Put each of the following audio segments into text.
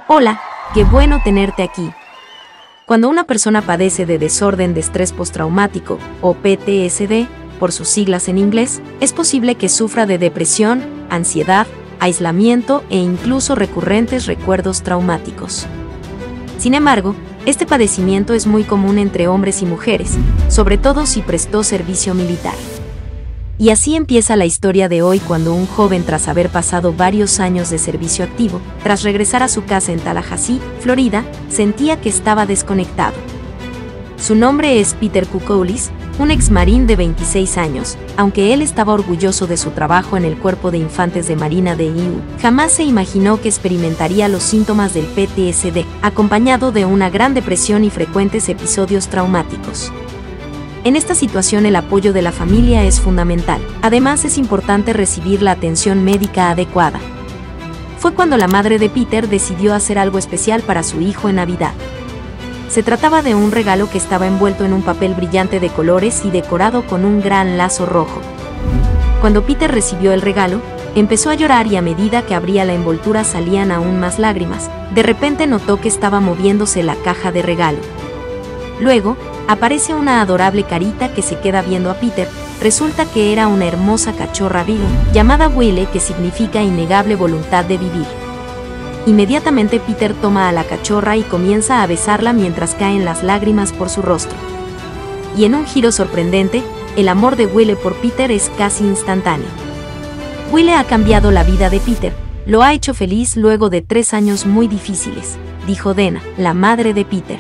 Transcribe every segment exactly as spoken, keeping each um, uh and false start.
Hola, qué bueno tenerte aquí. Cuando una persona padece de desorden de estrés postraumático, o P T S D, por sus siglas en inglés, es posible que sufra de depresión, ansiedad, aislamiento e incluso recurrentes recuerdos traumáticos. Sin embargo, este padecimiento es muy común entre hombres y mujeres, sobre todo si prestó servicio militar. Y así empieza la historia de hoy cuando un joven, tras haber pasado varios años de servicio activo, tras regresar a su casa en Tallahassee, Florida, sentía que estaba desconectado. Su nombre es Peter Kukolis, un ex-marín de veintiséis años. Aunque él estaba orgulloso de su trabajo en el Cuerpo de Infantes de Marina de I U, jamás se imaginó que experimentaría los síntomas del P T S D, acompañado de una gran depresión y frecuentes episodios traumáticos. En esta situación el apoyo de la familia es fundamental. Además, es importante recibir la atención médica adecuada. Fue cuando la madre de Peter decidió hacer algo especial para su hijo en Navidad. Se trataba de un regalo que estaba envuelto en un papel brillante de colores y decorado con un gran lazo rojo. Cuando Peter recibió el regalo, empezó a llorar y a medida que abría la envoltura salían aún más lágrimas. De repente notó que estaba moviéndose la caja de regalo. Luego, aparece una adorable carita que se queda viendo a Peter. Resulta que era una hermosa cachorra beagle, llamada Willie, que significa innegable voluntad de vivir. Inmediatamente Peter toma a la cachorra y comienza a besarla mientras caen las lágrimas por su rostro. Y en un giro sorprendente, el amor de Willie por Peter es casi instantáneo. Willie ha cambiado la vida de Peter, lo ha hecho feliz luego de tres años muy difíciles, dijo Dana, la madre de Peter.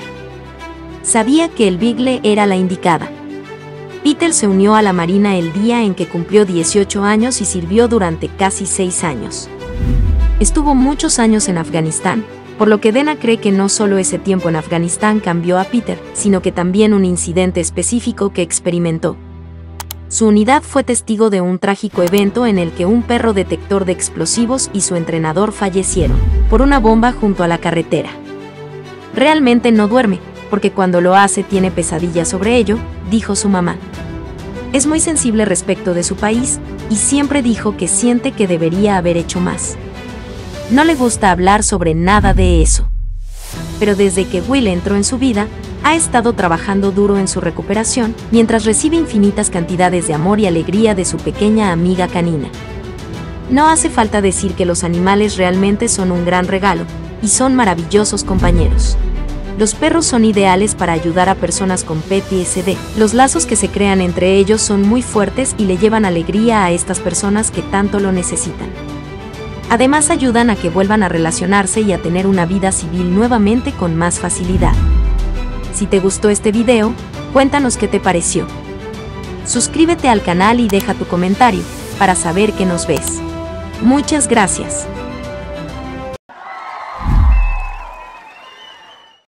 Sabía que el Beagle era la indicada. Peter se unió a la Marina el día en que cumplió dieciocho años y sirvió durante casi seis años. Estuvo muchos años en Afganistán, por lo que Dana cree que no solo ese tiempo en Afganistán cambió a Peter, sino que también un incidente específico que experimentó. Su unidad fue testigo de un trágico evento en el que un perro detector de explosivos y su entrenador fallecieron por una bomba junto a la carretera. Realmente no duerme, porque cuando lo hace tiene pesadillas sobre ello, dijo su mamá. Es muy sensible respecto de su país, y siempre dijo que siente que debería haber hecho más. No le gusta hablar sobre nada de eso. Pero desde que Will entró en su vida, ha estado trabajando duro en su recuperación, mientras recibe infinitas cantidades de amor y alegría de su pequeña amiga canina. No hace falta decir que los animales realmente son un gran regalo, y son maravillosos compañeros. Los perros son ideales para ayudar a personas con P T S D. Los lazos que se crean entre ellos son muy fuertes y le llevan alegría a estas personas que tanto lo necesitan. Además, ayudan a que vuelvan a relacionarse y a tener una vida civil nuevamente con más facilidad. Si te gustó este video, cuéntanos qué te pareció. Suscríbete al canal y deja tu comentario para saber que nos ves. Muchas gracias.